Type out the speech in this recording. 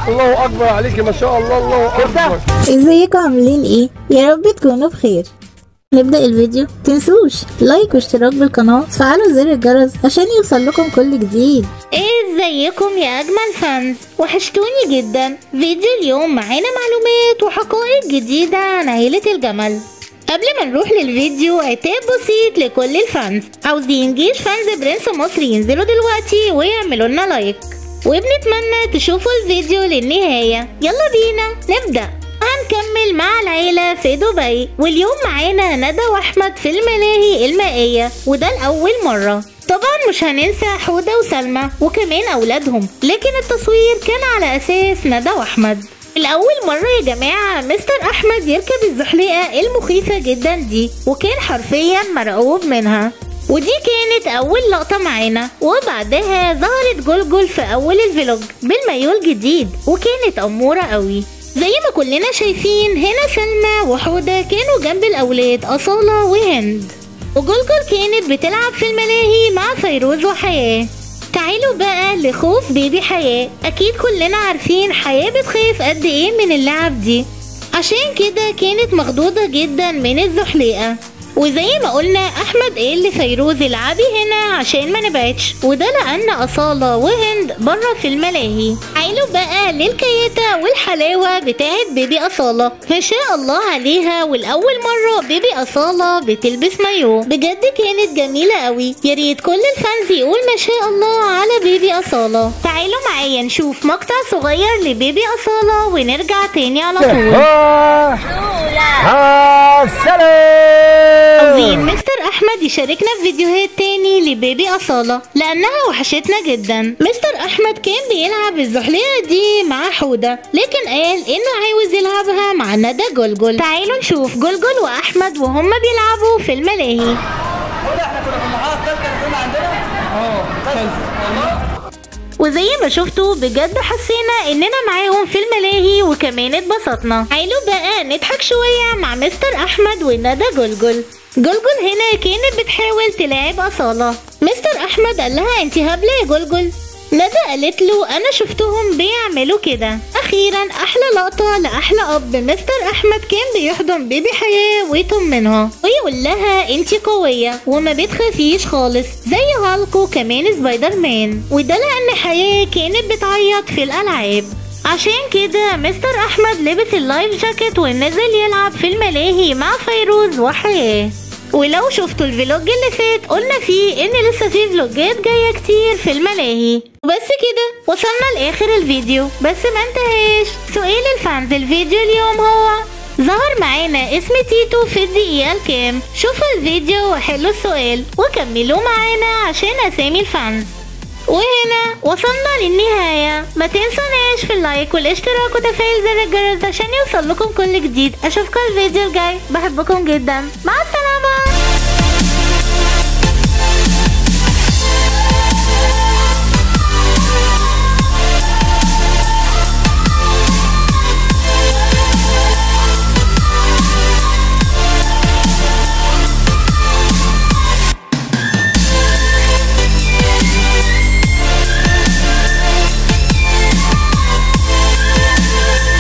الله اكبر عليكي ما شاء الله، الله اكبر. ازيكم عاملين ايه؟ يا رب تكونوا بخير. نبدأ الفيديو، متنسوش لايك واشتراك بالقناة وتفعلوا زر الجرس عشان يوصل لكم كل جديد. ازيكم يا اجمل فانز، وحشتوني جدا. فيديو اليوم معانا معلومات وحقائق جديدة عن عيلة الجمل. قبل ما نروح للفيديو عتاب بسيط لكل الفانز، عاوزين جيش فانز برنس مصر ينزلوا دلوقتي ويعملوا لنا لايك، وبنتمنى تشوفوا الفيديو للنهاية. يلا بينا نبدأ. هنكمل مع العيلة في دبي، واليوم معانا ندى واحمد في الملاهي المائية، وده لأول مرة. طبعا مش هننسى حودة وسلمى وكمان أولادهم، لكن التصوير كان على أساس ندى واحمد. الأول مرة يا جماعة مستر أحمد يركب الزحليقة المخيفة جدا دي، وكان حرفيا مرعوب منها. ودي كانت أول لقطة معانا، وبعدها ظهرت جلجل في أول الفلوج بالمايو الجديد، وكانت أمورة قوي. زي ما كلنا شايفين هنا سلمى وحودة كانوا جنب الأولاد أصالة وهند، وجلجل كانت بتلعب في الملاهي مع فيروز وحياة. تعالوا بقى لخوف بيبي حياة. أكيد كلنا عارفين حياة بتخاف قد إيه من اللعب دي، عشان كده كانت مخضوضة جدا من الزحليقة. وزي ما قلنا أحمد قال لفيروز العبي هنا عشان ما نبعدش، وده لأن أصالة وهند بره في الملاهي. تعالوا بقى للكياتة والحلاوة بتاعت بيبي أصالة، ما شاء الله عليها، والأول مرة بيبي أصالة بتلبس مايو، بجد كانت جميلة قوي. ياريت كل الفانز يقول ما شاء الله على بيبي أصالة. تعالوا معايا نشوف مقطع صغير لبيبي أصالة ونرجع تاني على طول. عاوزين مستر احمد يشاركنا في فيديوهات تاني لبيبي اصالة لانها وحشتنا جدا. مستر احمد كان بيلعب الزحليقة دي مع حودة، لكن قال انه عاوز يلعبها مع ندى جلجل. تعالوا نشوف جلجل واحمد وهم بيلعبوا في الملاهي. احنا كنا في المرحلة الثالثة اللي عندنا. وزي ما شفتوا بجد حسينا اننا معاهم في الملاهي وكمان اتبسطنا. تعالوا بقى نضحك شوية مع مستر احمد وندى جلجل. جلجل هنا كانت بتحاول تلاعب أصالة. مستر أحمد قال لها انتي هبلة يا جلجل. ندى قالت له أنا شفتهم بيعملوا كده. أخيرا أحلى لقطة لأحلى أب، مستر أحمد كان بيحضن بيبي حياة ويطمنها ويقول لها انتي قوية وما بتخافيش خالص زي هالك وكمان سبايدر مان، وده لأن حياة كانت بتعيط في الألعاب. عشان كده مستر أحمد لبس اللايف جاكيت ونزل يلعب في الملاهي مع فيروز وحياة. ولو شفتوا الفلوج اللي فات قلنا فيه ان لسه في فلوجات جايه كتير في الملاهي. وبس كده وصلنا لاخر الفيديو، بس ما انتهاش سؤال الفانز الفيديو اليوم هو ظهر معانا اسم تيتو في الدقيقه الكام؟ شوفوا الفيديو وحلوا السؤال وكملوا معانا عشان اسامي الفانز. وهنا وصلنا للنهاية، ما تنسوناش في اللايك والاشتراك وتفعيل زر الجرس عشان يوصل لكم كل جديد. اشوفكم الفيديو الجاي، بحبكم جدا، مع السلامة.